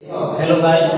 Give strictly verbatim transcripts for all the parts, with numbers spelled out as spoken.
Hello guys,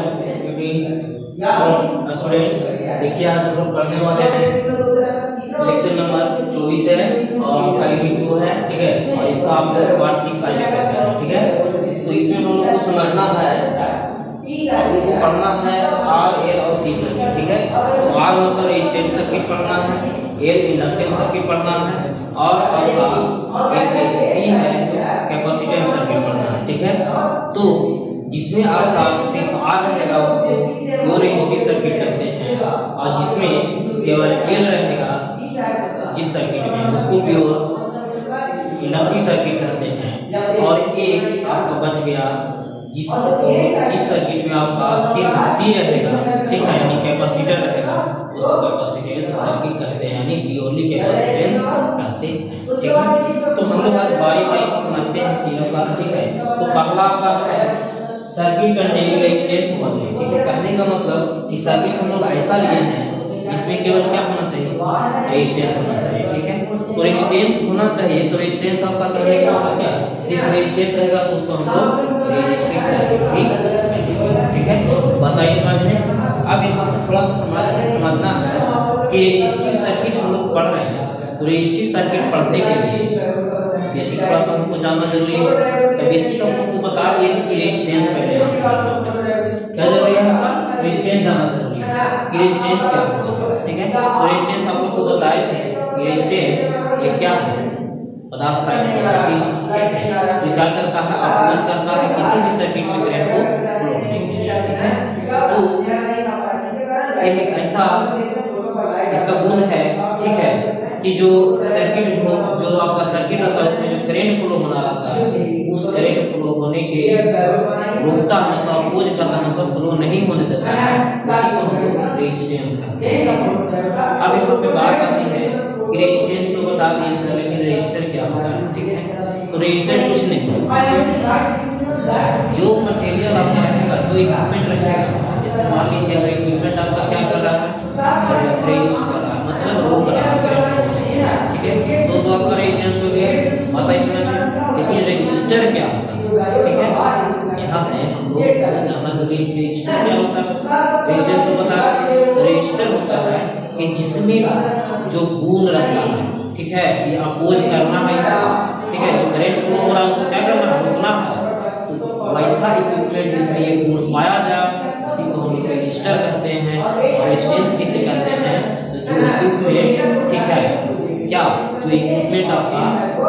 student, देखिए आज हम लोग पढ़ने वाले हैं लेक्चर नंबर चौबीस है और आपका यूनिट टू है, ठीक है। और इसका आप लोग पार्ट सिक्स आगे करते हैं, ठीक है। तो इसमें हम लोग को समझना है, आप लोग को पढ़ना है आर एल और सी सर्किट, ठीक है। तो आर मतलब रेजिस्टेंस सर्किट पढ़ना है, एल इंडक्टेंस सर्किट पढ़ना है और आपका एक सी है जो कैपेसिटेंस सर्किट पढ़ना है, ठीक है। तो जिसमें आपका सिर्फ आर रहेगा उसको प्योर रेजिस्टिव सर्किट कहते हैं, और जिसमें केवल एल रहेगा जिस सर्किट में उसको प्योर इंडक्टिव सर्किट कहते हैं। और एक आपका बच गया जिस जिस सर्किट में आपका सिर्फ सी रहेगा, ठीक है, यानी कैपेसिटर रहेगा, उसको कैपेसिटेंस सर्किट कहते हैं, यानी प्योरली कैपेसिटेंस कहते हैं, ठीक है। तो हम लोग आज बारी बारी से समझते हैं तीनों का, ठीक है। तो पहला आपका है सर्किट कंटेनिंग रेजिस्टेंस वोल्टेज, ठीक है। कहने का मतलब कि सर्किट हम लोग ऐसा लिए हैं जिसमें केवल क्या होना चाहिए, रेजिस्टेंस होना चाहिए, ठीक है। तो रेजिस्टेंस होना चाहिए, तो रेजिस्टेंस आपका करने का मतलब क्या, सिर्फ रेजिस्टेंस रहेगा तो उसको हम लोग रेजिस्टिव सर्किट, ठीक ठीक है। बताइए समझ में। अब यहाँ से थोड़ा सा समझ समझना है कि रेजिस्टिव सर्किट हम लोग पढ़ रहे हैं, तो रेजिस्टिव सर्किट पढ़ने के लिए बेसिक थोड़ा सा हमको जानना जरूरी है। तो बेसिक हम लोग को बता दिए कि रेजिस्टेंस पहले क्या जरूरी है, आपका रेजिस्टेंस जानना जरूरी है कि रेजिस्टेंस क्या होता है, ठीक है। तो रेजिस्टेंस आप लोग को बताए थे कि रेजिस्टेंस ये क्या है, पदार्थ का ठीक है, जो क्या करता है, अपोज करता है किसी भी सर्किट में करंट को रोकने के लिए, ठीक है। तो यह एक ऐसा इसका गुण है, ठीक है, कि जो सर्किट जो जो आपका सर्किट रहता है उसमें जो करंट फ्लो होना रहता है, उस करंट फ्लो होने के रोकता है, मतलब अपोज करना, मतलब फ्लो नहीं होने देता है, उसी को हम लोग रेजिस्टेंस कहते हैं। अब यहाँ पे बात आती है कि रेजिस्टेंस तो बता दिए सर, लेकिन रेजिस्टर क्या होता है, ठीक है। तो रेजिस्टर कुछ नहीं, जो मटेरियल आपका रहेगा, जो इक्विपमेंट रहेगा, जैसे मान लीजिए अगर इक्विपमेंट आपका क्या कर रहा है, रेजिस्ट कर रहा है, मतलब रोक रहा है, ठीक है। तो तो आपका रेजिस्टेंस हो गया, पता इसमें। लेकिन रजिस्टर क्या होता है, ठीक है, यहाँ से हम लोग जानना जरूरी है कि रजिस्टर क्या होता है। रजिस्टर तो बता, रजिस्टर होता है कि जिसमें जो गुण रहता है, ठीक है, ये अपोज करना है इसको, ठीक है, जो करंट फ्लो हो रहा है उसको क्या करना है, रोकना है। तो वैसा इक्विपमेंट जिसमें ये गुण पाया जाए उसी को हम लोग रजिस्टर कहते हैं। और रेजिस्टेंस किसे कहते हैं, तो जो इक्विपमेंट, ठीक है, क्या जो इक्विपमेंट आपका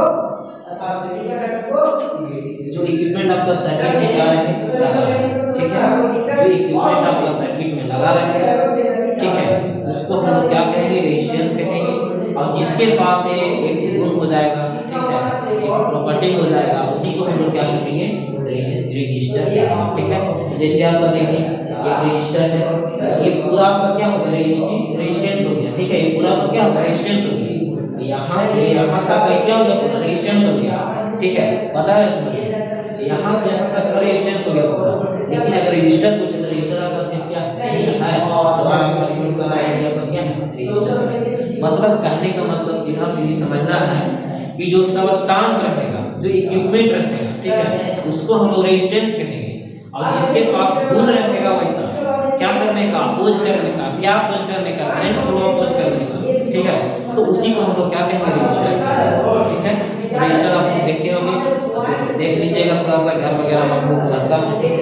जो इक्विपमेंट आपका सर्किट में लगा रहे, ठीक है, जो इक्विपमेंट आपका सर्किट में लगा रहे, ठीक है, उसको हम लोग क्या कहेंगे, रेजिस्टेंस कहेंगे। और जिसके पास ये एक गुण हो जाएगा, ठीक है, एक प्रॉपर्टी हो जाएगा, उसी को हम लोग क्या कहेंगे, रजिस्टर, ठीक है। जैसे आप देखिए एक रजिस्टर है, ये पूरा आपका क्या होगा, रेजिस्टेंस हो गया, ठीक है, ये पूरा आपका क्या होगा, रेजिस्टेंस हो गया, यहाँ से यहाँ तक क्या हो गया, पूरा रेजिस्टेंस हो गया, ठीक है, पता है इसमें, यहाँ से यहाँ तक रेजिस्टेंस हो गया पूरा। लेकिन अगर रजिस्टर कुछ तो रजिस्टर आपका सिर्फ क्या है, तो आपका लिमिट कर रहा है आपका क्या रजिस्टर। मतलब कहने का मतलब सीधा सीधी समझना है कि जो सबस्टांस रहेगा, जो इक्विपमेंट रहेगा, ठीक है, उसको हम लोग रेजिस्टेंस कहेंगे। और जिसके पास गुण रहेगा वैसा क्या करने का, अपोज करने का, क्या अपोज करने का, करंट फ्लो अपोज करने का, ठीक है, तो उसी को हम लोग क्या कहेंगे, रजिस्टर, ठीक है। रजिस्टर आप लोग देखे होंगे, तो देख लीजिएगा थोड़ा सा घर वगैरह हम लोग रास्ता में, ठीक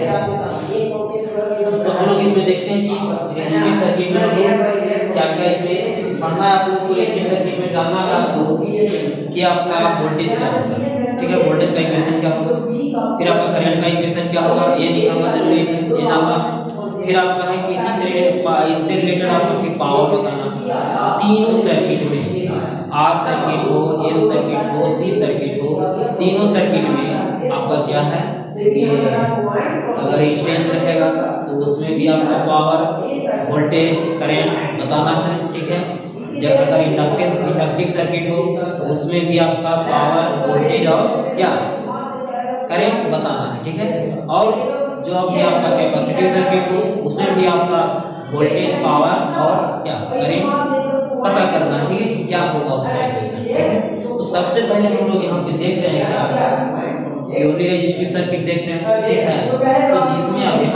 है। तो हम लोग इसमें देखते हैं कि रेजिस्टिव सर्किट में क्या क्या इसमें पढ़ना है आप लोग को। रेजिस्टिव सर्किट में जानना है आपको कि आपका वोल्टेज क्या होगा, ठीक है, वोल्टेज का इक्वेशन क्या होगा, फिर आपका करंट का इक्वेशन क्या होगा, ये निकालना जरूरी है, ये जानना। फिर आपका है कि इसी से इससे रिलेटेड आपको पावर बताना। तीनों सर्किट में, आर सर्किट हो, एल सर्किट हो, सी सर्किट हो, तीनों सर्किट में आपका क्या है, ये अगर रेजिस्टेंस रहेगा तो उसमें भी आपका पावर, वोल्टेज, करंट बताना है, ठीक है। जब अगर इंडक्टेंस इंडक्टिव सर्किट हो तो उसमें भी आपका पावर, वोल्टेज और क्या करंट बताना है, ठीक है। और जो अभी आपका कैपेसिटिव सर्किट हो उसमें भी आपका वोल्टेज, पावर और क्या करंट पता करना है, ठीक है, क्या होगा उसका इक्वेशन, ठीक है। तो सबसे पहले हम लोग यहाँ पे देख रहे हैं क्या, प्योरली रेजिस्टिव सर्किट देख रहे हैं, ठीक है। तो जिसमें आप यहाँ से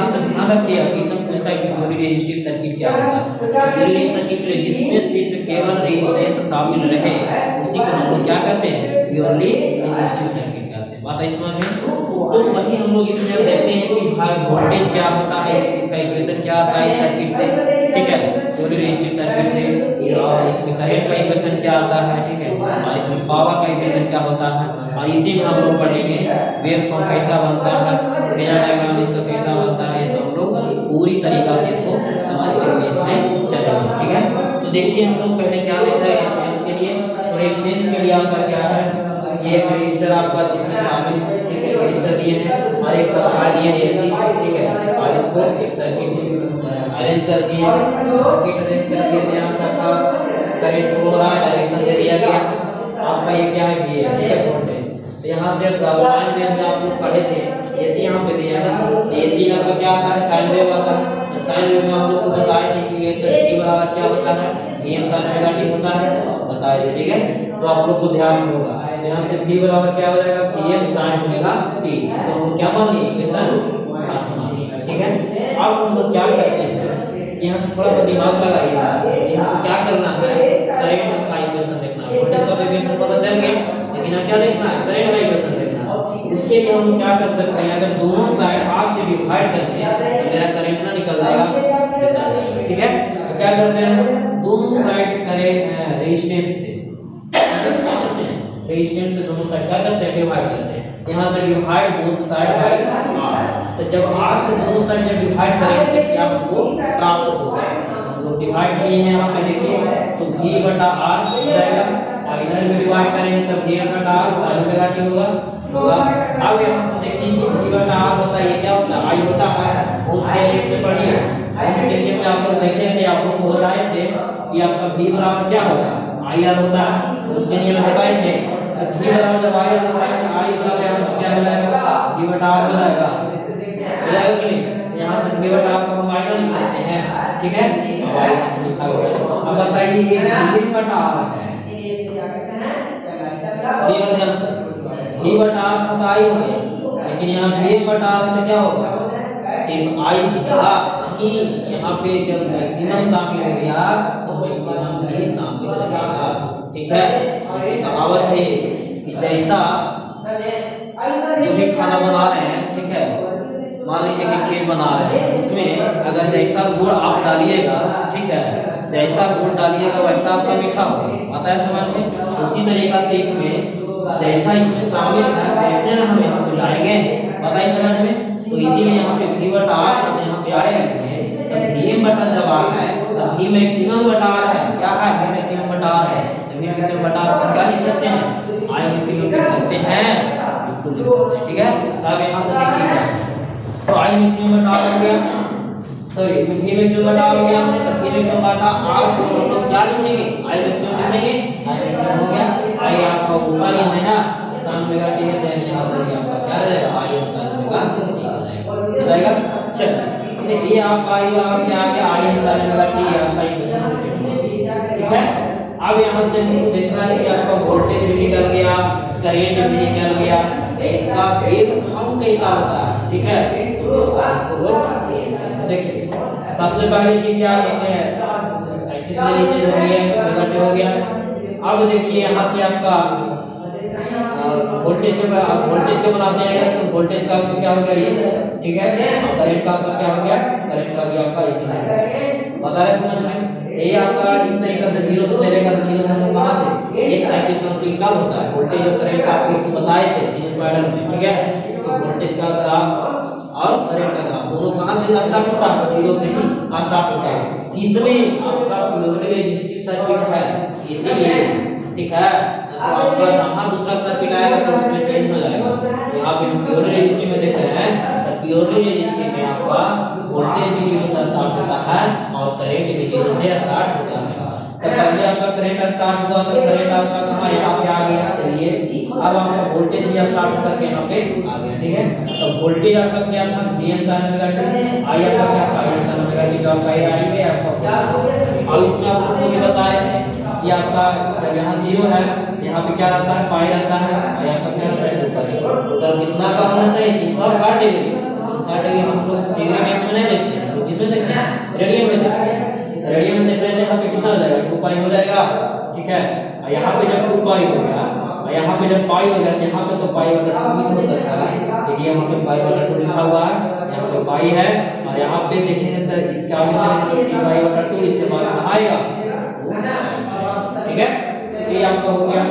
ध्यान रखिएगा कि इसमें पूछता है कि प्योरली रेजिस्टिव सर्किट क्या होता है। प्योरली रेजिस्टिव सर्किट रेजिस्टेंस सिर्फ केवल रेजिस्टेंस शामिल रहे उसी को हम लोग क्या कहते हैं, प्योरली रेजिस्टिव सर्किट कहते हैं। बात है समझ में। तो वही हम लोग इसमें देखते हैं कि भाई वोल्टेज क्या होता है, इसका इक्वेशन क्या आता है इस सर्किट से, ठीक है, प्योरली रेजिस्टिव सर्किट से, और इसमें करंट का इक्वेशन क्या आता है, ठीक है, और इसमें पावर का इक्वेशन क्या होता है, और इसी में हम लोग पढ़ेंगे वेव फॉर्म कैसा बनता है, फेजर डायग्राम इसका कैसा बनता है, ये सब लोग पूरी तरीका से इसको समझ करके इसमें चलेंगे, ठीक है। तो देखिए हम लोग पहले क्या लिख रहे हैं रेजिस्टेंस के लिए। तो रेजिस्टेंस के लिए आपका क्या है, ये एक रजिस्टर आपका जिसमें शामिल है, ठीक है, रजिस्टर लिए हैं और एक सप्लाई लिए एसी, ठीक है, और इसको एक सर्किट अरेंज कर दिए, सर्किट अरेंज कर दिए, यहाँ सबका करंट फ्लो हो रहा है, डायरेक्शन दे दिया गया, आपका ये क्या है भी है, ठीक है, वोल्टेज। तो यहाँ से साइन वेव में आप लोग पढ़े थे, एसी यहाँ पे दिया है ना, एसी का क्या आता है, साइन वेव आता है। तो साइन वेव में हम लोग को बताए थे कि ये सर्किट बराबर क्या होता है, एम साइन ओमेगा टी होता है, बताए थे, ठीक है। तो आप लोग को ध्यान होगा यहाँ से V बराबर क्या हो जाएगा, Vm sin ओमेगा t, इसको हम लोग क्या मानिए, इक्वेशन फर्स्ट मानिए, ठीक है। अब हम लोग क्या करते हैं, यहाँ से थोड़ा सा दिमाग लगाइएगा, यहाँ क्या करना है, करंट का इक्वेशन देखना है, वोल्टेज का इक्वेशन पता चल गया, लेकिन अब क्या देखना है, करंट का इक्वेशन देखना है। उसके लिए हम लोग क्या कर सकते हैं, अगर दोनों साइड R से डिवाइड करते हैं तो मेरा करंट ना निकल जाएगा, ठीक है। तो क्या करते हैं, दोनों साइड करंट रेजिस्टेंस से रेजिस्टेंस से दोनों साइड क्या करते हैं, डिवाइड करते हैं। यहाँ से divide both side by R। तो जब R से दोनों साइड जब डिवाइड करेंगे तो क्या हमको प्राप्त होगा, हम लोग डिवाइड किए हैं यहाँ पे देखिए, तो V बटा R हो जाएगा, और इधर भी डिवाइड करेंगे तो V बटा R sin ओमेगा t होगा होगा। अब यहाँ से देखिए कि V बटा R होता है, ये क्या होता है, I होता है, ओम्स के नियम से पढ़िए, ओम्स के नियम में आप लोग देखे थे, आप लोग को बताए थे कि आपका V बराबर क्या होगा, I R होता है, उसके नियम में बताए थे। V बराबर जब I R होता है तो I बराबर यहाँ से क्या हो जाएगा, V बटा R हो जाएगा, हो जाएगा कि नहीं। यहाँ से V बटा R को हम I R लिख सकते हैं, ठीक है, अब I R से लिखा गया। अब बताइए ये V बटा R है, V बटा R तो I हो गया, लेकिन यहाँ V बटा R तो क्या होगा, सिर्फ I होगा, नहीं यहाँ पे जब मैक्सिमम शामिल हो गया तो मैक्सिमम भी शामिल रहेगा, ठीक है। ऐसी कहावत है कि जैसा जो भी खाना बना रहे हैं, ठीक है, मान लीजिए कि खीर बना रहे हैं, उसमें अगर जैसा गुड़ आप डालिएगा, ठीक है, जैसा गुड़ डालिएगा वैसा आपका मीठा होगा, आता है समझ में। उसी तरीका से इसमें जैसा इसमें शामिल है वैसे ना हम यहाँ पे लाएंगे, पता है समझ में। तो इसीलिए यहाँ पे V बटा R हम यहाँ पे आए हैं, तब V बटा जब R है तब V मैक्सिमम बटा R है, क्या है, V मैक्सिमम बटा R है, तो V मैक्सिमम बटा R पर क्या लिख सकते हैं, I मैक्सिमम लिख सकते हैं, बिल्कुल लिख सकते हैं, ठीक है। तब यहाँ से देखिएगा, तो I मैक्सिमम बटा R हो गया, सॉरी V मैक्सिमम बटा R हो गया, तब V मैक्सिमम बटा R को हम लोग क्या लिखेंगे, I मैक्सिमम लिखेंगे, I मैक्सिमम हो गया, I आपका ऊपर ही है ना, sin ओमेगा t है, तो यहाँ से आपका क्या हो जाएगा, I और sin ओमेगा t हो जाएगा। चल तो ये आपका I बराबर क्या आ गया, I और sin ओमेगा t आपका इक्वेशन से ठीक है। अब यहाँ से हमको देखना है कि आपका वोल्टेज भी निकल गया, करंट भी निकल गया, इसका वेव फॉर्म कैसा होता है, ठीक है। तो देखिए सबसे पहले कि क्या एक एक्सिस ले लीजिए, जो भी है नेगेटिव हो गया। अब देखिए यहाँ से आपका वोल्टेज के वोल्टेज के बनाते हैं तो वोल्टेज का आपका क्या हो गया ये, ठीक है, और करंट का आपका क्या हो गया, करंट का भी आपका इसी में बता रहे समझ में। ये आपका इस तरीके से जीरो से चलेगा, तो जीरो से हम कहां से एक साइकिल कंप्लीट कब होता है, वोल्टेज और करंट का आपको बताए थे सिनुसॉइडल में, ठीक है। तो वोल्टेज का ग्राफ और करंट का ग्राफ दोनों कहां से स्टार्ट होता है, जीरो से ही स्टार्ट होता है। किसमें आपका प्योरली रेजिस्टिव सर्किट है, इसीलिए ठीक है। तो आपका जहां दूसरा सर्किट आएगा तो उसमें चेंज हो जाएगा। यहाँ पे प्योरली रेजिस्टिव में देख रहे हैं, प्योरली रेजिस्टिव में आपका वोल्टेज भी जीरो से स्टार्ट होता है और करंट भी जीरो से स्टार्ट होता है। तो पहले आपका करंट स्टार्ट हुआ तो करंट आपका कहां यहाँ पे आ गया, चलिए अब आपका वोल्टेज भी स्टार्ट करके यहाँ पे आ गया, ठीक है। तो वोल्टेज आपका क्या था, Vm sin omega t, I आपका क्या था, Im sin ओमेगा t, तो आपका ये आ गया आपका। अब इसमें आप लोगों को भी बताए थे कि आपका जब यहाँ जीरो है यहाँ पे क्या रहता है, पाई रहता है, और यहाँ पर क्या रहता है टोटल। टोटल कितना का होना चाहिए, तीन सौ साठ डिग्री। तो साठ डिग्री हम लोग डिग्री में नहीं रेडियन में देख रहे हैं, रेडियन में देख रहे थे, यहाँ पे कितना हो जाएगा, टू पाई हो जाएगा, ठीक है। और यहाँ पे जब टू पाई हो गया और यहाँ पे जब पाई हो गया तो यहाँ पे तो पाई बटा टू भी हो सकता है, देखिए यहाँ पे पाई बटा टू लिखा हुआ है, यहाँ पे पाई है और यहाँ पे देखेंगे तो इसका आगे पाई बटा टू, इसके बाद आएगा, ठीक है। ये आपका हो गया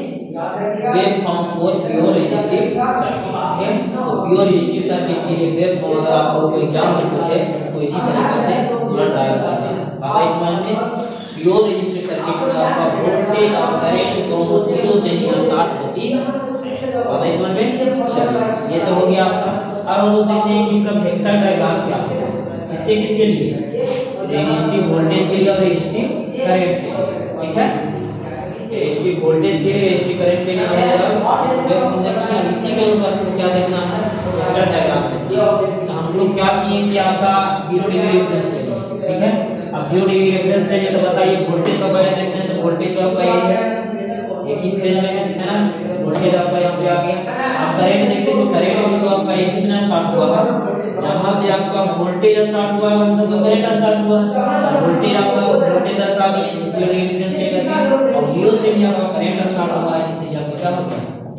wave form for pure resistive circuit, ठीक है। तो प्योर रेजिस्टिव सर्किट के लिए वेव फॉर्म अगर आपको कोई एग्जाम में पूछे तो इसी तरीके से पूरा ड्राइव करना है। आता है समझ में, प्योर रेजिस्टिव सर्किट में आपका वोल्टेज और करंट दोनों जीरो से ही स्टार्ट होती है। आता है समझ में, चलिए ये तो हो गया आपका। अब हम लोग देखते हैं कि इसका वेक्टर डायग्राम क्या है, इसके किसके लिए, रेजिस्टिव वोल्टेज के लिए और रेजिस्टिव करंट के लिए, ठीक है। रेजिस्टिव वोल्टेज के लिए, रेजिस्टिव करंट के लिए हम देखिए इसी के अनुसार क्या देखना है, वेक्टर डायग्राम देखिए। हम लोग क्या किए कि आपका जीरो डिग्री रेफरेंस ले लिए, ठीक है। अब जीरो डिग्री रेफरेंस ले लिए तो बताइए वोल्टेज का पहले देखते हैं, तो वोल्टेज आपका ये है, एक ही फेज में है, है ना, वोल्टेज आपका यहाँ पे आ गया। आप करंट देखिए तो करंट भी तो आपका एक ही से स्टार्ट हुआ है, जहाँ से आपका वोल्टेज स्टार्ट हुआ है वहाँ से करंट स्टार्ट हुआ है। वोल्टेज आपका वोल्टेज दर्शा दिए जीरो डिग्री रेफरेंस लेकर के, और जीरो से भी आपका करंट स्टार्ट हुआ है, जिससे आपका क्या होगा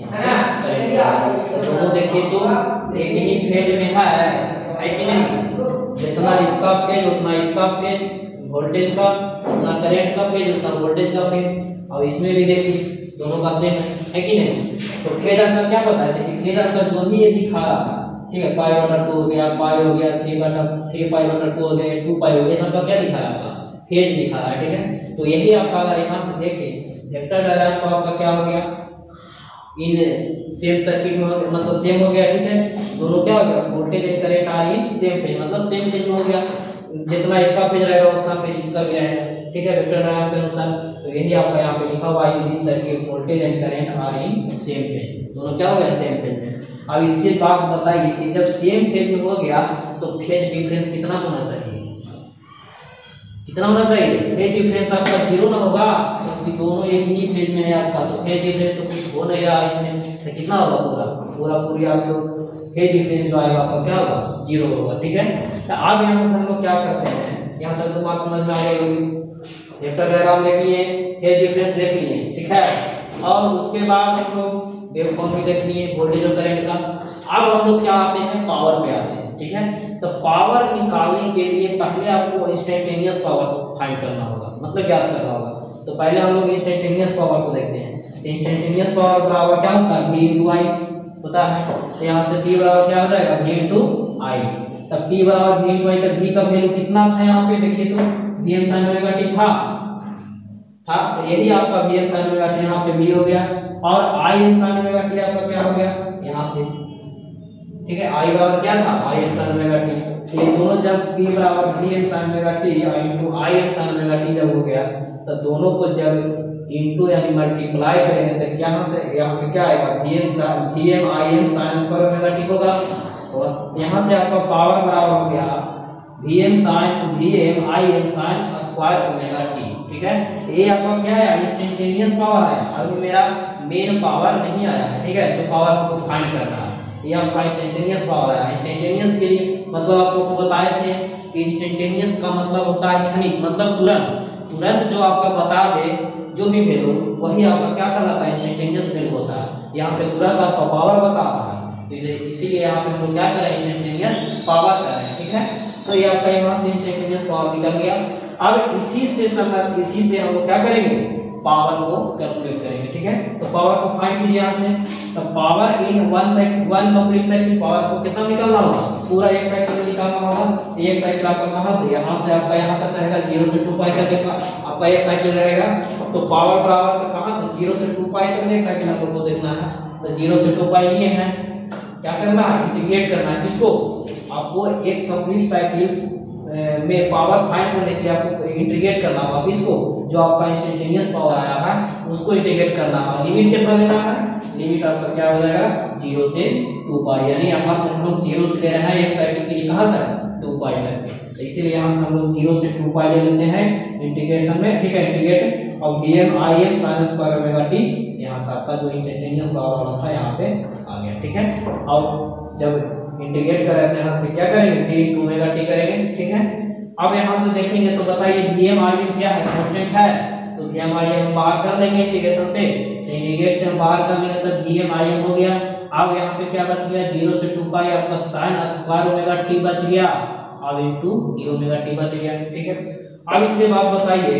करंट। तो वो देखिए तो एक ही फेज में है, है कि नहीं, जितना इसका फेज उतना इसका फेज, वोल्टेज का उतना करंट का फेज उतना वोल्टेज का फेज। और इसमें भी देखिए दोनों का सेम है कि नहीं। तो फेज आपका क्या बताया था कि फेज आपका जो भी ये दिखा रहा है, ठीक है, पाई बटा टू हो गया, पाई हो गया, थ्री बटा थ्री पाई बटा टू हो गया, टू पाई हो गया, सबका क्या दिखा रहा है आपका फेज दिखा रहा है, ठीक है। तो यही आपका अगर यहाँ से देखें वेक्टर डायग्राम तो आपका क्या हो गया, इन सेम सर्किट में हो गया, मतलब सेम हो गया, ठीक है। दोनों क्या हो गया, वोल्टेज एंड करंट आ रही सेम फेज, मतलब सेम फेज में हो गया, जितना इसका फेज रहेगा उतना फेज इसका भी रहेगा, ठीक है, वेक्टर डायग्राम के अनुसार। तो यही आपका यहाँ पे लिखा हुआ है this circuit voltage and current are in same phase, दोनों क्या हो गया सेम फेज में। अब इसके बाद बताइए कि जब सेम फेज में हो गया तो फेज डिफरेंस कितना होना चाहिए, कितना होना चाहिए, फेज डिफरेंस आपका जीरो ना होगा, क्योंकि तो दोनों एक ही फेज में है आपका, तो फेज डिफरेंस तो कुछ हो नहीं रहा इसमें, तो कितना होगा पूरा पूरा पूरी आपको फेज डिफरेंस जो आएगा आपका क्या होगा, जीरो होगा, ठीक है। तो अब यहाँ से हम लोग क्या करते हैं, यहाँ तक तो बात समझ में आ गई, वेक्टर डायग्राम देख लिए, फेज डिफरेंस देख लिए, ठीक है। और उसके बाद हम लोग वेवफॉर्म भी देख लिए, वोल्टेज और करंट का। अब हम लोग क्या आते हैं, पावर पे आते हैं, ठीक है। तो पावर निकालने के लिए पहले आपको इंस्टेंटेनियस पावर फाइंड करना होगा, मतलब याद करना होगा। तो पहले हम लोग इंस्टेंटेनियस पावर को देखते हैं। इंस्टेंटेनियस पावर बराबर क्या होता है, v इंटू आई होता है। तो यहाँ से p बराबर क्या हो जाएगा, v इंटू आई। तब p बराबर v इंटू आई, तब v का वैल्यू कितना था यहाँ पे देखिए तो vm sin ओमेगा t था था तो यही आपका vm sin ओमेगा t यहाँ पे v हो गया, और im sin ओमेगा t आपका क्या हो गया यहाँ से, ठीक है। i बराबर क्या था, im sin ओमेगा t। तो ये दोनों जब p बराबर vm sin omega t into im sin omega t जब हो गया, तो दोनों को जब इनटू यानी मल्टीप्लाई करेंगे तो यहाँ से यहाँ से क्या आएगा, vm vm im sin square omega t होगा। और यहाँ से आपका पावर बराबर हो गया vm sin vm im sin square omega t, ठीक है। ये आपका क्या है, इंस्टेंटेनियस पावर है, अभी मेरा मेन पावर नहीं आया है, ठीक है, जो पावर आपको फाइंड करना है ये आपका इंस्टेंटेनियस पावर है। इंस्टेंटेनियस के लिए मतलब आपको बताए थे कि इंस्टेंटेनियस का मतलब होता है क्षणिक, मतलब तुरंत तुरंत जो आपका बता दे जो भी वैल्यू, वही आपका क्या कहलाता है, इंस्टेंटेनियस वैल्यू होता है। यहाँ पे तुरंत आपका पावर बता रहा है, तो इसीलिए यहाँ पे हम लोग क्या कर रहे हैं, इंस्टेंटेनियस पावर कर रहे हैं, ठीक है। तो ये आपका यहाँ से इंस्टेंटेनियस पावर निकल गया। अब इसी से समय इसी से हम लोग क्या करेंगे, पावर को कैलकुलेट करेंगे, ठीक है। तो पावर को फाइंड कीजिए यहाँ से। तो power in one cycle one complete cycle power को कितना निकालना होगा, पूरा एक साइकिल में निकालना होगा। एक साइकिल आपका कहाँ से, यहाँ से आपका यहाँ तक रहेगा, जीरो से टू पाई तक आपका एक साइकिल रहेगा। तो पावर बराबर तो कहाँ से, जीरो से टू पाई तक एक साइकिल हम लोग को देखना है। तो जीरो से टू पाई लिए हैं, क्या करना है, इंटीग्रेट करना है किसको, आपको एक कंप्लीट साइकिल में पावर फाइंड करने के लिए आपको इंटीग्रेट करना होगा किसको, जो आपका इंस्टेंटेनियस पावर आया है उसको इंटीग्रेट करना है। लिमिट कितना लेना है, लिमिट आपका क्या हो जाएगा, जीरो से टू पाई, यानी यहाँ से हम लोग जीरो से ले रहे हैं एक साइकिल के लिए कहाँ तक, टू पाई तक। तो इसीलिए यहाँ से हम लोग जीरो से टू पाई ले लेते हैं इंटीग्रेशन में, ठीक है, इंटीग्रेट। और V M I M sine square omega T, यहाँ से आपका जो इंस्टेंटेनियस पावर वाला था यहाँ पे आ गया, ठीक है। और जब इंटीग्रेट कर रहे थे यहाँ से क्या करेंगे, डी टू ओमेगा टी करेंगे, ठीक है। अब यहाँ से देखेंगे तो बताइए वी एम आई एम क्या है, कांस्टेंट है, तो वी एम आई एम बाहर कर लेंगे इंटीग्रेशन से, इंटीग्रेट से हम बाहर कर लेंगे तो वी एम आई एम हो गया। अब यहाँ पे क्या बच गया, जीरो से टू पाई आपका साइन स्क्वायर ओमेगा टी बच गया, अब इनटू डी ओमेगा टी बच गया, ठीक है। अब इसके बाद बताइए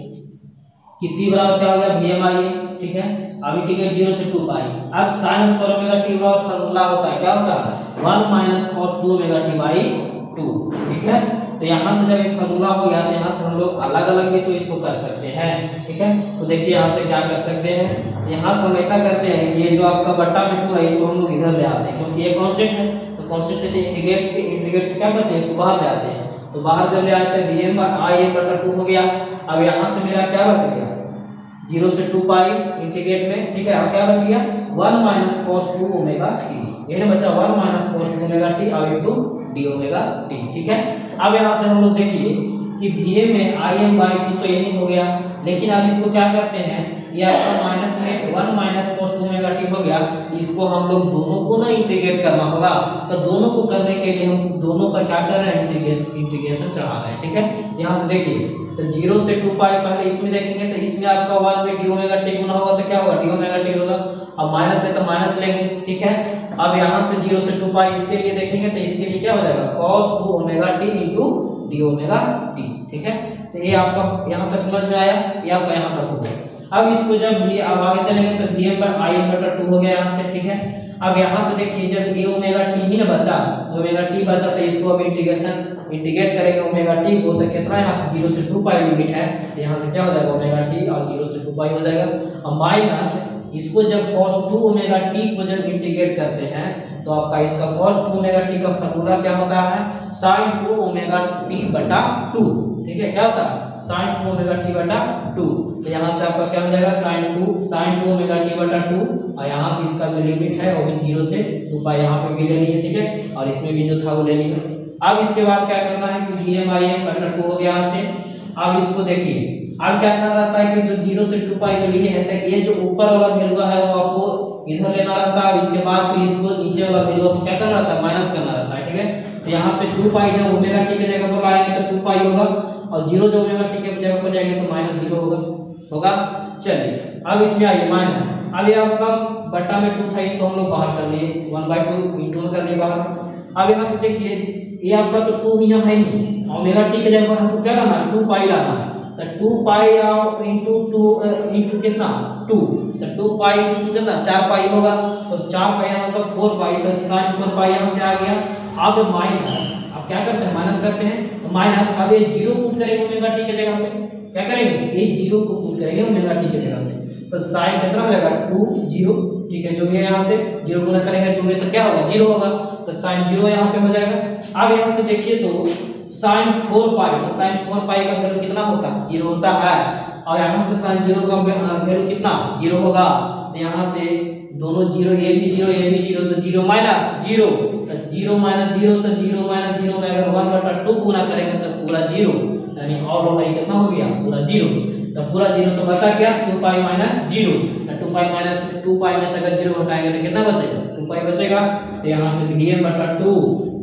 कि पी बराबर क्या हो गया, वी एम आई एम, ठीक है। अब इंटीग्रेट जीरो से टू पाई, अब साइन स्क्वायर ओमेगा टी बराबर फार्मूला होता है, क्या होता है, one minus cos two omega T by two, ठीक है। तो यहाँ से जब एक फार्मूला हो गया तो यहाँ से हम लोग अलग अलग भी तो इसको कर सकते हैं, ठीक है। तो देखिए यहाँ से क्या कर सकते हैं, यहाँ से हम ऐसा करते हैं कि ये जो आपका बट्टा में टू है इसको हम लोग इधर ले आते हैं, क्योंकि ये कांस्टेंट है, तो कांस्टेंट से इंटीग्रेट से इंटीग्रेट से क्या करते हैं, इसको बाहर ले आते हैं, तो बाहर जब ले आते हैं वी एम आई एम बटा टू हो गया। अब यहाँ से मेरा क्या बच गया, जीरो से टू पाई इंटीग्रेट में, ठीक है। अब क्या बच गया, one minus cos two omega T, ये बचा one minus cos two omega T अब इनटू डी ओमेगा टी, ठीक है। अब यहाँ से हम लोग देखिए कि वी एम में आई एम बाई टू तो यही हो गया, लेकिन अब इसको क्या करते हैं, ये आपका माइनस में one minus cos two omega T हो गया, इसको हम लोग दोनों को ना इंटीग्रेट करना होगा, तो दोनों को करने के लिए हम दोनों पर क्या कर रहे हैं, इंटीग्रेशन इंटीग्रेशन चढ़ा रहे हैं, ठीक है। यहाँ से देखिए तो जीरो से टू पाई पहले इसमें देखेंगे तो इसमें आपका वन में डी ओमेगा टी गुना होगा तो क्या होगा, डी ओमेगा टी होगा। अब माइनस है तो माइनस लेंगे, ठीक है। अब यहाँ से जीरो से टू पाई इसके लिए देखेंगे तो इसके लिए क्या हो जाएगा, cos two omega T into D omega T, ठीक है। तो ये आपका यहाँ तक समझ में आया, ये आपका यहाँ तक हो गया। अब इसको जब ये अब आगे चलेंगे तो वी एम पर आई एम बटा टू हो गया यहाँ से, ठीक है। अब यहाँ से देखिए जब ए ओमेगा टी ही ना बचा, तो ओमेगा टी बचा तो इसको अब इंटीग्रेशन इंटीग्रेट करेंगे ओमेगा टी को, तो कितना यहाँ से जीरो से टू पाई लिमिट है, तो यहाँ से क्या हो जाएगा ओमेगा टी और जीरो से टू पाई हो जाएगा। अब माइनस इसको जब cos टू ओमेगा टी को जब इंटीग्रेट करते हैं तो आपका इसका cos टू ओमेगा टी का फार्मूला क्या होता है, sin टू ओमेगा टी बटा टू, ठीक है। क्या होता है, sin टू ओमेगा टी बटा टू, तो यहाँ से आपका क्या हो जाएगा, sin two sin two omega T बटा टू, और यहाँ से इसका जो लिमिट है वो भी जीरो से टू पाई यहाँ पे भी ले लिए, ठीक है, और इसमें भी जो था वो ले लिए। अब इसके बाद क्या करना है कि वी एम आई एम बटा टू हो गया यहाँ से। अब इसको देखिए अब क्या करना रहता है कि जो जीरो से टू पाई जो लिए है तो ये जो ऊपर वाला वैल्यू है वो आपको इधर लेना रहता है, और इसके बाद फिर इसको नीचे वाला वैल्यू को क्या करना रहता है, माइनस करना रहता है, ठीक है। तो यहाँ से टू पाई जब ओमेगा टी की जगह पर आएंगे तो टू पाई होगा, और जीरो जब ओमेगा टी की जगह पर जाएंगे तो माइनस जीरो होगा होगा चलिए अब इसमें आइए माइनस, अब ये आपका बट्टा में टू था इसको हम लोग बाहर कर लिए, वन बाई टू इंटू कर लिए बाहर। अब यहाँ से देखिए ये आपका तो टू यहाँ है नहीं, ओमेगा टी की जगह पर हमको क्या करना है, टू पाई लाना है, तो two pi into two into कितना टू, तो टू पाई इंटू कितना चार पाई होगा, तो चार पाई मतलब फोर पाई, तो साइन फोर पाई यहाँ से आ गया। अब माइनस, अब क्या करते हैं माइनस करते हैं, तो माइनस अब ये जीरो पुट करेंगे ओमेगा टी की जगह पे, क्या करेंगे ये जीरो को पुट करेंगे ओमेगा टी की जगह पे, तो साइन कितना हो जाएगा टू जीरो, ठीक है, जो भी है यहाँ से जीरो गुना करेंगे टू में तो क्या होगा जीरो होगा, तो साइन जीरो यहाँ पे हो जाएगा। अब यहाँ से देखिए तो साइन फोर पाई, तो साइन फोर पाई का वैल्यू कितना होता है, जीरो होता है, और यहाँ से साइन जीरो का वैल्यू कितना जीरो होगा, तो यहाँ से दोनों जीरो, ये भी जीरो ये भी जीरो, तो जीरो माइनस जीरो, तो जीरो माइनस जीरो, तो जीरो माइनस जीरो में अगर वन बटा टू गुना करेंगे तो पूरा जीरो, यानी ऑल ओवर कितना हो गया पूरा जीरो, तो पूरा जीरो तो बचा क्या two pi minus zero, two pi minus two pi में से अगर जीरो घटाएंगे तो कितना बचेगा टू पाई बचेगा, तो यहाँ से वी एम बटा two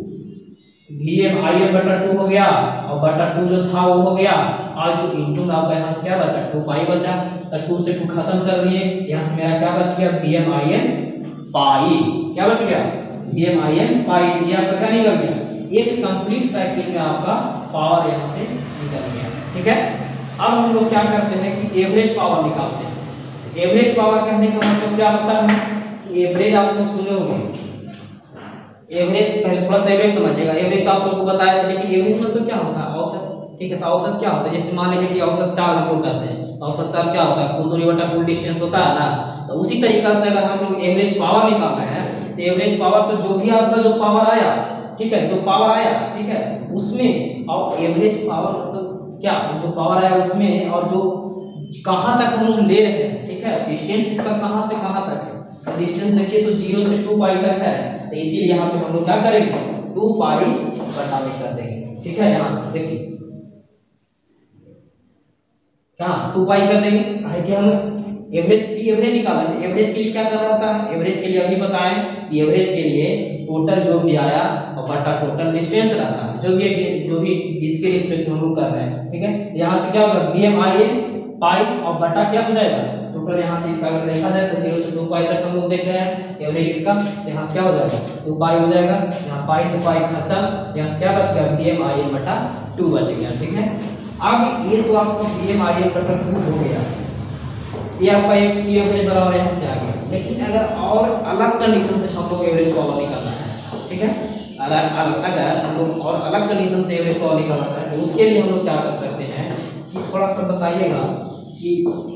V M I M बटा टू हो गया, और बटा टू जो था वो हो गया, और जो इंटू आपका यहाँ से क्या बचा टू पाई बचा, तो टू से टू खत्म कर दिए, यहाँ से मेरा क्या बच गया V M I M pi, क्या बच गया V M I M pi, ये आपका क्या निकल गया, एक कंप्लीट साइकिल में आपका पावर यहाँ से निकल गया, ठीक है। अब हम लोग क्या करते हैं कि एवरेज पावर निकालते हैं। एवरेज पावर कहने का मतलब क्या होता है कि एवरेज आप लोग सुने होंगे, एवरेज पहले थोड़ा सा एवरेज समझिएगा, एवरेज तो आप लोगों को बताया था, लेकिन एवरेज मतलब क्या होता है औसत, ठीक है। तो औसत क्या होता है, जैसे मान लीजिए कि औसत चाल हम लोग कहते हैं, औसत चाल क्या होता है, कुल दूरी बटा कुल डिस्टेंस होता है ना, तो उसी तरीका से अगर हम लोग एवरेज पावर निकाल रहे हैं तो एवरेज पावर तो जो भी आपका जो पावर आया, ठीक है, जो पावर आया, ठीक है, उसमें और एवरेज पावर मतलब क्या, जो पावर आया उसमें और जो कहाँ तक हम लोग ले रहे हैं, ठीक है, डिस्टेंस इसका कहाँ से कहाँ तक है, तो डिस्टेंस देखिए तो जीरो से टू पाई तक है, तो इसीलिए यहाँ पे हम लोग क्या करेंगे टू पाई बटा में कर देंगे, ठीक है। यहाँ से देखिए क्या टू पाई कर देंगे, कहे कि हम एवरेज एवरेज निकाला, एवरेज के लिए क्या करना होता है, एवरेज के लिए अभी बताएं, एवरेज के लिए टोटल जो भी आया और बटा टोटल डिस्टेंस रहता है, जो भी जो भी जिसके रिस्पेक्ट में हम लोग कर रहे हैं, ठीक है। यहाँ से क्या होगा, V M I M pi और बटा क्या हो जाएगा टोटल। यहाँ से इसका अगर देखा जाए तो जीरो से दो पाई तक हम लोग देख रहे हैं एवरेज इसका, यहाँ से क्या हो जाएगा दो पाई हो जाएगा, यहाँ पाई से पाई खत्म, यहाँ से क्या बच गया वी एम आई एम बटा टू बच गया, ठीक है। अब ये तो आपका वी एम आई एम बटा टू हो गया, ये आपका एक एवरेज बराबर यहाँ से आ गया। लेकिन अगर और अलग कंडीशन से हम लोग एवरेज पावर निकालना है, ठीक है, अलग अलग अगर हम लोग और अलग कंडीशन से एवरेज पावर निकालना चाहते हैं, उसके लिए हम लोग क्या कर सकते हैं कि थोड़ा सा बताइएगा कि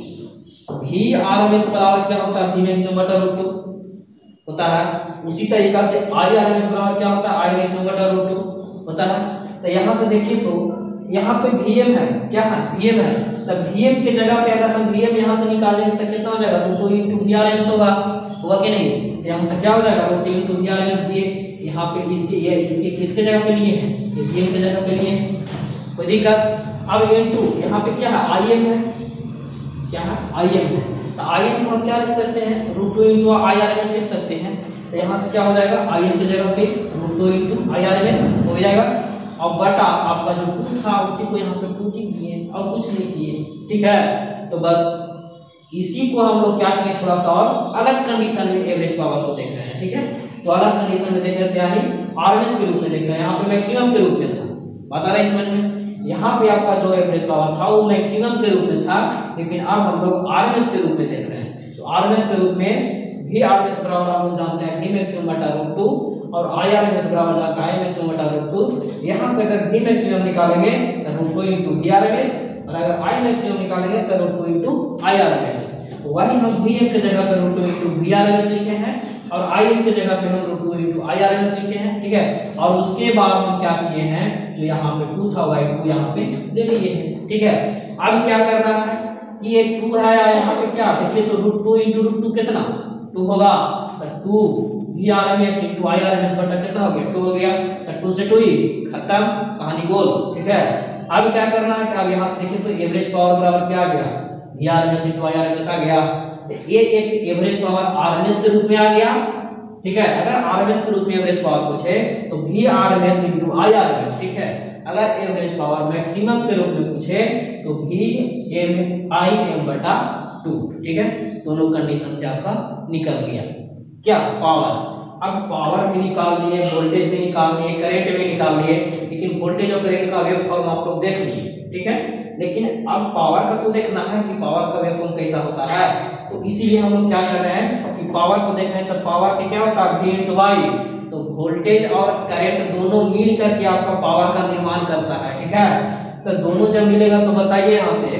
वी आर एम एस बराबर क्या होता है, वी मैक्सिमम बटा रूट टू होता है। उसी तरीका से आई आर एम एस बराबर क्या होता है, आई मैक्सिमम बटा रूट टू होता है। तो यहाँ से देखिए तो यहाँ पे वी एम है, क्या है वी एम है, तब वी एम के जगह पे अगर हम वी एम यहाँ से निकालेंगे तो कितना हो जाएगा, root two into V R M S होगा, होगा कि नहीं। यहाँ से क्या हो जाएगा root two into V R M S दिए, यहाँ पे इसके ये इसके किसके जगह पे लिए हैं, ये वी एम के जगह पे लिए हैं, कोई दिक्कत। अब इंटू यहाँ पे क्या है आई एम है, क्या है आई एम है, तो आई एम हम क्या लिख सकते हैं, root two into I R M S लिख सकते हैं। तो यहाँ से क्या हो जाएगा आई एम की जगह पे root two into I R M S हो जाएगा, और बटा आपका जो टू था उसी को यहाँ पे टू लिख दिए और कुछ नहीं किए, ठीक है। तो बस इसी को हम लोग क्या किए, थोड़ा सा और अलग कंडीशन में एवरेज पावर को देख रहे हैं, ठीक है। तो अलग कंडीशन में देख रहे थे, यानी आरएमएस के रूप में देख रहे हैं। यहाँ पे मैक्सिमम के रूप में था, बता रहे समझ में। यहाँ पे आपका जो एवरेज पावर था वो मैक्सिमम के रूप में था, लेकिन अब हम लोग आरएमएस के रूप में देख रहे हैं। तो आरएमएस के रूप में भी आरएमएस बराबर हम लोग जानते हैं वी मैक्सिमम बटा रूट टू, और आई आर एम एस बराबर जाता है मैक्सिमम बटा रूट टू। यहाँ से अगर वी मैक्सिमम निकालेंगे तो root two into V R M S, और अगर आई मैक्सिमम निकालेंगे तो root two into I R M S. वही हम वी एम के जगह पे root two into V R M S लिखे हैं, और आई एम के जगह पे हम root two into I R M S लिखे हैं, ठीक है। और उसके बाद हम क्या किए हैं, जो यहाँ पे टू था वाई टू यहाँ पे ले लिए हैं, ठीक है। अब क्या करना है कि ये टू है, यहाँ पे क्या देखिए तो root two into root two कितना टू होगा, तो two V R M S into I R M S बटा कितना हो गया टू हो गया, तो टू से टू ही खत्म, कहानी गोल, ठीक है। अब क्या करना है कि अब यहाँ से देखिए तो एवरेज पावर बराबर क्या आ गया, V R M S into I R M S आ गया। ये एक average power R M S के रूप में आ गया, ठीक है। अगर आर एम एस के रूप में एवरेज पावर पूछे तो V R M S into I R M S, ठीक है। अगर एवरेज पावर मैक्सिमम के रूप में पूछे तो वी एम आई एम बटा टू, ठीक है। दोनों कंडीशन से आपका निकल गया क्या पावर। अब पावर भी निकाल दिए, वोल्टेज भी निकाल दिए, करंट भी निकाल दिए, लेकिन वोल्टेज और करंट का वेव फॉर्म आप लोग देख लिए, ठीक है। लेकिन अब पावर का तो देखना है कि पावर का वेव फॉर्म कैसा होता है। तो इसीलिए हम लोग क्या कर रहे हैं कि पावर को देख रहे हैं। तो पावर के क्या होता है वी इंटू वाई, तो वोल्टेज और करंट दोनों मिल करके आपका पावर का निर्माण करता है, ठीक है। तो दोनों जब मिलेगा तो बताइए यहाँ से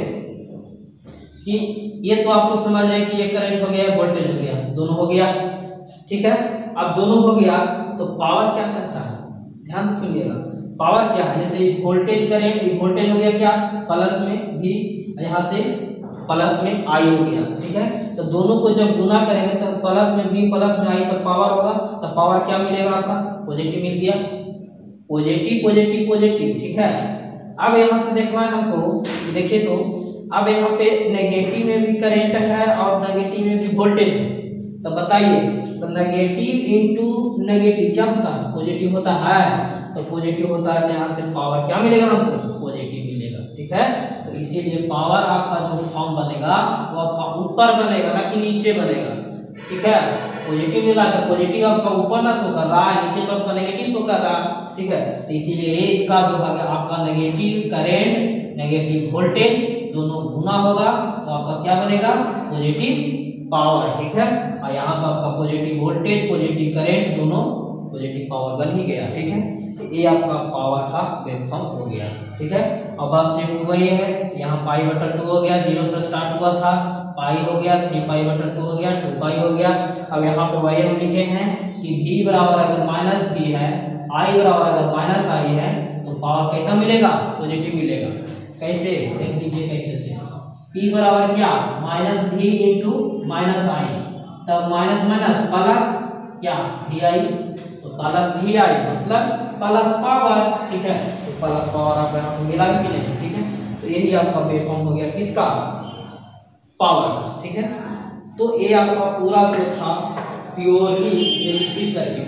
कि ये तो आप लोग समझ रहे हैं कि ये करंट हो गया, वोल्टेज हो गया, दोनों हो गया, ठीक है। अब दोनों हो गया तो पावर क्या करता है, ध्यान से सुनिएगा। पावर क्या है, जैसे वोल्टेज करेंट, वोल्टेज हो गया क्या प्लस में भी, यहाँ से प्लस में आई हो गया, ठीक है। तो दोनों को जब गुना करेंगे तो प्लस में भी प्लस में आई तो पावर होगा, तो पावर क्या मिलेगा आपका पॉजिटिव मिल गया, पॉजिटिव पॉजिटिव पॉजिटिव, ठीक है। अब यहाँ से देखना है हमको, देखिए तो अब यहाँ पे नेगेटिव में भी करंट है और नेगेटिव में भी वोल्टेज है। तो बताइए तो नेगेटिव इंटू नेगेटिव क्या होता है, पॉजिटिव होता है। तो पॉजिटिव होता है तो यहाँ से पावर क्या मिलेगा हमको, पॉजिटिव मिलेगा, ठीक है। तो इसीलिए पावर आपका जो फॉर्म बनेगा वो आपका ऊपर बनेगा ना कि नीचे बनेगा, ठीक है। पॉजिटिव मिला तो पॉजिटिव आपका ऊपर ना शो कर रहा है, नीचे तो आपका नेगेटिव शो कर रहा है, ठीक है। तो इसीलिए इसका जो है आपका नेगेटिव करेंट नेगेटिव वोल्टेज दोनों गुना होगा तो आपका क्या बनेगा पॉजिटिव पावर, ठीक है। और यहाँ तो आपका पॉजिटिव वोल्टेज पॉजिटिव करंट दोनों पॉजिटिव पावर बन ही गया, ठीक है। तो ये आपका पावर का वेवफॉर्म हो गया, ठीक है। और बस सिर्फ वही है, यहाँ पाई बटन टू हो गया, जीरो से स्टार्ट हुआ था, पाई हो गया, थ्री पाई बटन टू हो गया, टू पाई हो गया। अब यहाँ पे वही हम लिखे हैं कि v बराबर अगर माइनस बी है, आई बराबर अगर माइनस आई है तो पावर कैसा मिलेगा, पॉजिटिव मिलेगा। कैसे देख लीजिए, कैसे से P बराबर क्या माइनस भी इंटू माइनस आई, तब माइनस माइनस प्लस क्या वी आई, तो प्लस वी आई मतलब प्लस पावर, ठीक है। तो प्लस पावर आप यहाँ पे मिला कि नहीं, ठीक है। तो यही आपका वेवफॉर्म हो गया किसका, पावर का, ठीक है। तो ये आपका पूरा जो था प्योरली रेजिस्टिव सर्किट था।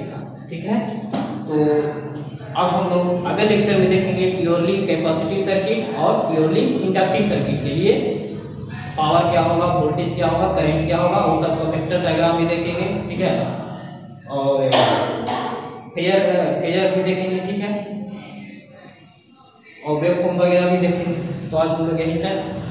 ठीक है। तो अब हम लोग अगले लेक्चर में देखेंगे प्योरली कैपेसिटिव सर्किट और प्योरली इंडक्टिव सर्किट के लिए पावर क्या होगा, वोल्टेज क्या होगा, करंट क्या होगा, उन सब का वेक्टर डायग्राम भी देखेंगे, ठीक है। और फेजर फेजर भी देखेंगे, ठीक है, और वेवफॉर्म वगैरह भी देखेंगे। तो आज हम लोग यहीं तक